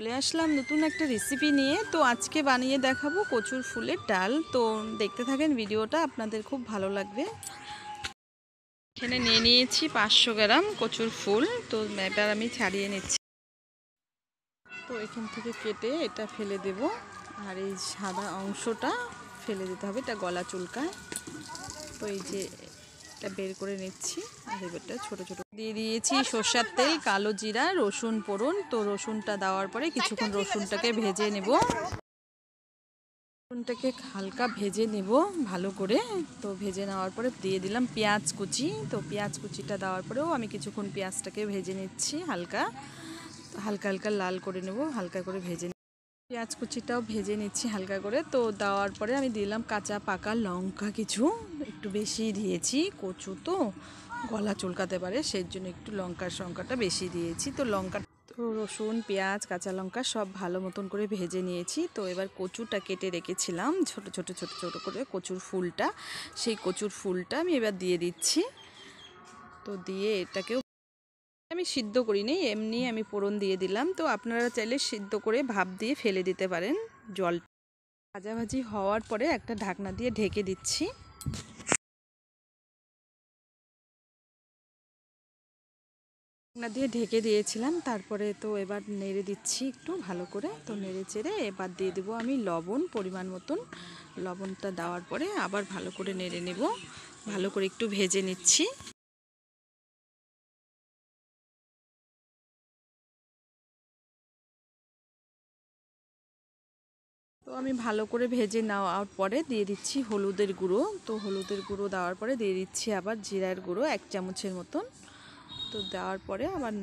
চলে আসলাম নতুন একটা রেসিপি নিয়ে। তো আজকে বানিয়ে দেখাবো কচুর ফুলের ডাল। তো দেখতে থাকেন ভিডিওটা, আপনাদের খুব ভালো লাগবে। এখানে নিয়ে নিয়েছি 500 গ্রাম কচুর ফুল। তো এবার আমি ছাড়িয়ে নিচ্ছি। তো এখান থেকে কেটে এটা ফেলে দেব, আর এই সাদা অংশটা ফেলে দিতে হবে, এটা গলা চুলকায়। তো এই যে এটা বের করে নিচ্ছি, আর এবারটা ছোটো ছোটো দিয়ে দিয়েছি সর্ষের তেল, কালো জিরা, রসুন ফোড়ন। তো রসুনটা দেওয়ার পরে কিছুক্ষণ রসুনটাকে ভেজে নেব, রসুনটাকে হালকা ভেজে নেব ভালো করে। তো ভেজে নেওয়ার পরে দিয়ে দিলাম পেঁয়াজ কুচি। তো পেঁয়াজ কুচিটা দেওয়ার পরেও আমি কিছুক্ষণ পেঁয়াজটাকে ভেজে নিচ্ছি, হালকা হালকা হালকা লাল করে নেব, হালকা করে ভেজে পেঁয়াজ কুচিটাও ভেজে নিচ্ছি হালকা করে। তো দেওয়ার পরে আমি দিলাম কাঁচা পাকা লঙ্কা, কিছু একটু বেশি দিয়েছি, কচু তো গলা চুলকাতে পারে, সেই জন্য একটু লঙ্কার সংখ্যাটা বেশি দিয়েছি। তো লঙ্কা, তো রসুন, পেঁয়াজ, কাঁচা লঙ্কা সব ভালো মতন করে ভেজে নিয়েছি। তো এবার কচুটা কেটে রেখেছিলাম ছোট ছোট ছোট ছোট করে, কচুর ফুলটা, সেই কচুর ফুলটা আমি এবার দিয়ে দিচ্ছি। তো দিয়ে এটাকেও আমি সিদ্ধ করিনি, এমনি আমি ফোড়ন দিয়ে দিলাম। তো আপনারা চাইলে সিদ্ধ করে ভাপ দিয়ে ফেলে দিতে পারেন জল। ভাজাভাজি হওয়ার পরে একটা ঢাকনা দিয়ে ঢেকে দিচ্ছি। ঢাকনা দিয়ে ঢেকে দিয়েছিলাম, তারপরে তো এবার নেড়ে দিচ্ছি একটু ভালো করে। তো নেড়ে চেড়ে এবার দিয়ে দেবো আমি লবণ পরিমাণ মতন। লবণটা দেওয়ার পরে আবার ভালো করে নেড়ে নেব, ভালো করে একটু ভেজে নিচ্ছি। তো আমি ভালো করে ভেজে নেওয়ার পরে দিয়ে দিচ্ছি হলুদের গুঁড়ো। তো হলুদের গুঁড়ো দেওয়ার পরে দিয়ে দিচ্ছি আবার জিরার গুঁড়ো 1 চামচের মতন। তো দেওয়ার পরে আবার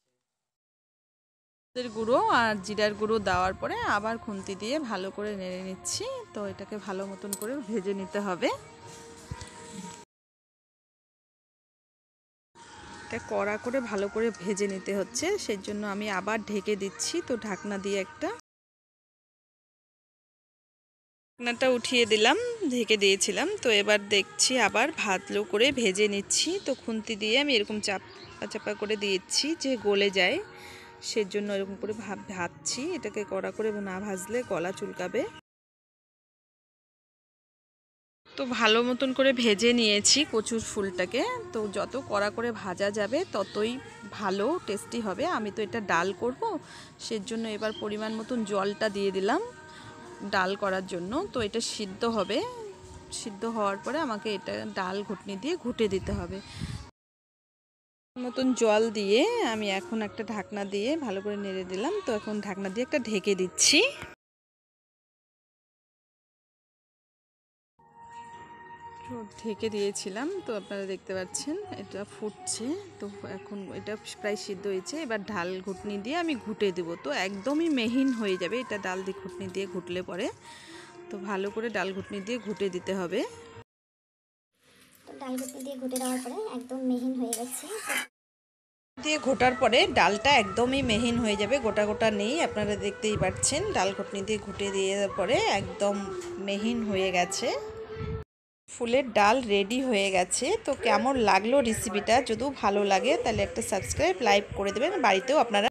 হলুদের গুঁড়ো আর জিরার গুঁড়ো দেওয়ার পরে আবার খুন্তি দিয়ে ভালো করে নেড়ে নিচ্ছি। তো এটাকে ভালো মতন করে ভেজে নিতে হবে। এটা কড়া করে ভালো করে ভেজে নিতে হচ্ছে, সেই জন্য আমি আবার ঢেকে দিচ্ছি। তো ঢাকনা দিয়ে একটা ঢাকনাটা উঠিয়ে দিলাম, ঢেকে দিয়েছিলাম। তো এবার দেখছি আবার ভালো করে ভেজে নিচ্ছি। তো খুন্তি দিয়ে আমি এরকম চাপা চাপা করে দিয়েছি যে গলে যায়, সেজন্য এরকম করে ভাজছি। এটাকে কড়া করে না ভাজলে গলা চুলকাবে। তো ভালো মতন করে ভেজে নিয়েছি কচুর ফুলটাকে। তো যত কড়া করে ভাজা যাবে ততই ভালো টেস্টি হবে। আমি তো এটা ডাল করব, সেজন্য এবার পরিমাণ মতন জলটা দিয়ে দিলাম ডাল করার জন্য। তো এটা সিদ্ধ হবে, সিদ্ধ হওয়ার পরে আমাকে এটা ডাল ঘুটনি দিয়ে ঘুটে দিতে হবে। মতন জল দিয়ে আমি এখন একটা ঢাকনা দিয়ে ভালো করে নেড়ে দিলাম। তো এখন ঢাকনা দিয়ে একটা ঢেকে দিচ্ছি। ঢেকে দিয়েছিলাম, তো আপনারা দেখতে পাচ্ছেন এটা ফুটছে। তো এখন এটা প্রায় সিদ্ধ হয়েছে। এবার ডাল ঘুটনি দিয়ে আমি ঘুটে দেবো। তো একদমই মিহিন হয়ে যাবে এটা ডাল দিয়ে ঘুটনি দিয়ে ঘুটলে পরে। তো ভালো করে ডাল ঘুটনি দিয়ে ঘুটে দিতে হবে। তো ডাল ঘুটনি দিয়ে ঘুটে দেওয়ার পরে একদম মিহিন হয়ে গেছে। দিয়ে ঘোটার পরে ডালটা একদমই মিহিন হয়ে যাবে, গোটা গোটা নেই, আপনারা দেখতেই পাচ্ছেন। ডাল ঘুটনি দিয়ে ঘুটে দিয়ে পরে একদম মিহিন হয়ে গেছে, ফুলের ডাল রেডি হয়ে গেছে। তো কেমন লাগলো রেসিপিটা? যদি ভালো লাগে তাহলে একটা সাবস্ক্রাইব, লাইক করে দেবেন। বাড়িতেও আপনারা